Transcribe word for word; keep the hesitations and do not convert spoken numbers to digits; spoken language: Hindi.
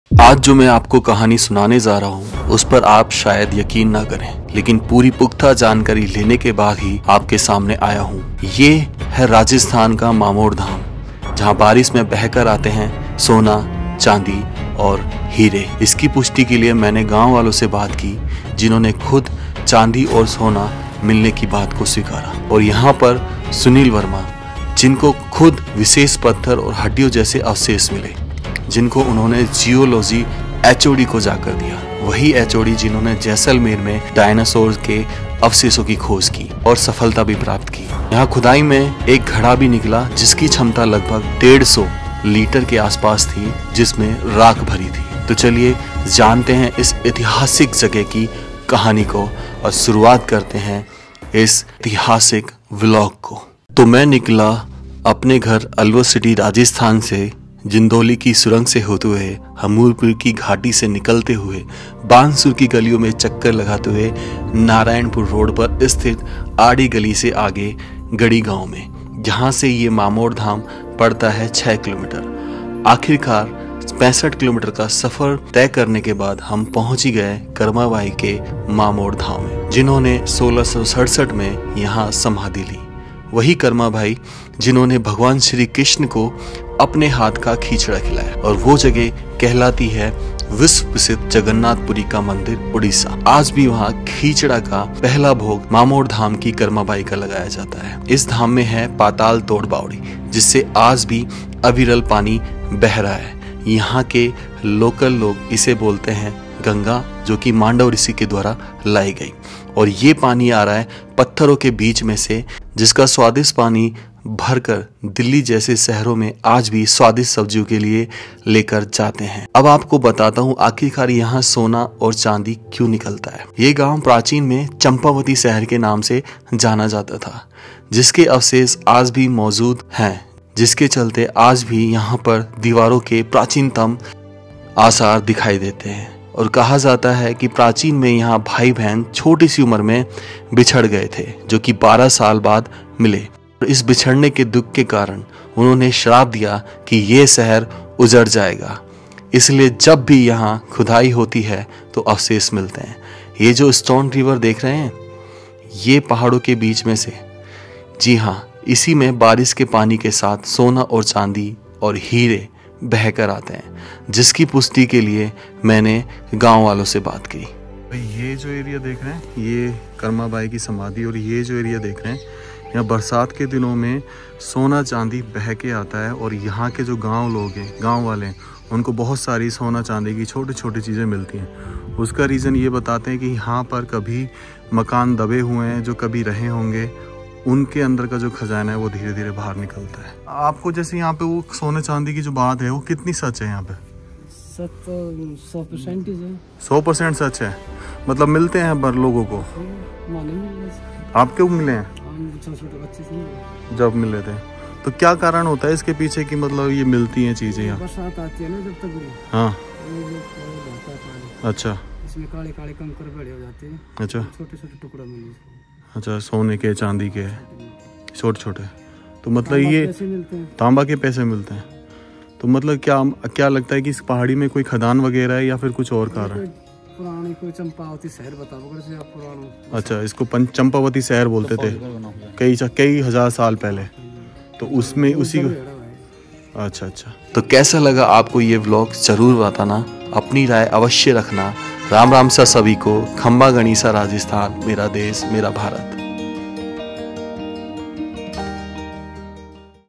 आज जो मैं आपको कहानी सुनाने जा रहा हूँ उस पर आप शायद यकीन ना करें, लेकिन पूरी पुख्ता जानकारी लेने के बाद ही आपके सामने आया हूँ। ये है राजस्थान का मामोर धाम, जहाँ बारिश में बहकर आते हैं सोना, चांदी और हीरे। इसकी पुष्टि के लिए मैंने गांव वालों से बात की, जिन्होंने खुद चांदी और सोना मिलने की बात को स्वीकारा। और यहाँ पर सुनील वर्मा, जिनको खुद विशेष पत्थर और हड्डियों जैसे अवशेष मिले, जिनको उन्होंने जियोलॉजी एचओडी को जाकर दिया। वही एचओडी जिन्होंने जैसलमेर में डायनासोर के अवशेषों की खोज की और सफलता भी प्राप्त की। यहाँ खुदाई में एक घड़ा भी निकला, जिसकी क्षमता लगभग डेढ़ सौ लीटर के आसपास थी, जिसमें राख भरी थी। तो चलिए जानते हैं इस ऐतिहासिक जगह की कहानी को और शुरुआत करते हैं इस ऐतिहासिक व्लॉग को। तो मैं निकला अपने घर अलवर सिटी राजस्थान से, जिंदौली की सुरंग से होते हुए, हमीरपुर की घाटी से निकलते हुए, बांसुर की गलियों में चक्कर लगाते हुए नारायणपुर रोड पर स्थित आड़ी गली से आगे गड़ी गांव में, जहां से ये मामोर धाम पड़ता है छह किलोमीटर। आखिरकार पैंसठ किलोमीटर का सफर तय करने के बाद हम पहुंच ही गए कर्माबाई के मामोर धाम में, जिन्होंने सोलह सौ सड़सठ में यहाँ समाधि ली। वही कर्मा भाई जिन्होंने भगवान श्री कृष्ण को अपने हाथ का खींचड़ा खिलाया। और वो जगह कहलाती है विश्व प्रसिद्ध जगन्नाथपुरी का मंदिर, उड़ीसा। आज भी वहाँ खींचड़ा का पहला भोग मामोर धाम की कर्माबाई का लगाया जाता है। इस धाम में है पाताल तोड़ बावड़ी, जिससे आज भी अविरल पानी बह रहा है। यहाँ के लोकल लोग इसे बोलते हैं गंगा, जो कि मांडव ऋषि के द्वारा लाई गई। और ये पानी आ रहा है पत्थरों के बीच में से, जिसका स्वादिष्ट पानी भरकर दिल्ली जैसे शहरों में आज भी स्वादिष्ट सब्जियों के लिए लेकर जाते हैं। अब आपको बताता हूँ आखिरकार यहाँ सोना और चांदी क्यों निकलता है। ये गांव प्राचीन में चंपावती शहर के नाम से जाना जाता था, जिसके अवशेष आज भी मौजूद हैं, जिसके चलते आज भी यहाँ पर दीवारों के प्राचीनतम आसार दिखाई देते हैं। और कहा जाता है कि प्राचीन में यहाँ भाई बहन छोटी सी उम्र में बिछड़ गए थे, जो कि बारह साल बाद मिले। इस बिछड़ने के दुख के कारण उन्होंने श्राप दिया कि ये शहर उजड़ जाएगा। इसलिए जब भी यहाँ खुदाई होती है तो अवशेष मिलते हैं। ये जो स्टोन रिवर देख रहे हैं, ये पहाड़ों के बीच में से, जी हाँ, इसी में बारिश के पानी के साथ सोना और चांदी और हीरे बहकर आते हैं, जिसकी पुष्टि के लिए मैंने गांव वालों से बात की। ये जो एरिया देख रहे हैं, ये कर्माबाई की समाधि, और ये जो एरिया देख रहे हैं, यहाँ बरसात के दिनों में सोना चांदी बह के आता है। और यहाँ के जो गांव लोग हैं, गांव वाले हैं, उनको बहुत सारी सोना चांदी की छोटी छोटी चीज़ें मिलती हैं। उसका रीज़न ये बताते हैं कि यहाँ पर कभी मकान दबे हुए हैं, जो कभी रहे होंगे, उनके अंदर का जो खजाना है वो धीरे धीरे बाहर निकलता है। आपको जैसे यहाँ पे वो सोने चांदी की जो बात है, वो कितनी सच है यहाँ पे? सच तो सौ परसेंट ही है। सौ परसेंट सच है, मतलब मिलते हैं बर लोगों को। आप क्यों मिले हैं? छोटे बच्चे से जब मिले थे, तो क्या कारण होता है इसके पीछे कि मतलब ये मिलती हैं चीजें यहाँ? बरसात आती है ना जब तक, हाँ, अच्छा, इसमें काले काले कंकर बड़े हो जाते हैं। अच्छा, छोटे छोटे टुकड़ा मिले। अच्छा, सोने के चांदी के छोटे छोटे, तो मतलब ये तांबा के पैसे मिलते हैं। तो मतलब क्या क्या लगता है कि इस पहाड़ी में कोई खदान वगैरह है या फिर कुछ और कारण? पुरानी कोई चंपावती शहर बताओ पुराना। अच्छा, इसको चंपावती शहर बोलते थे कई कई हजार साल पहले, तो उसमें उसी को। अच्छा अच्छा, तो कैसा लगा आपको ये व्लॉग जरूर बताना, अपनी राय अवश्य रखना। राम राम सा सभी को। खम्बा गणिसा राजस्थान, मेरा देश मेरा भारत।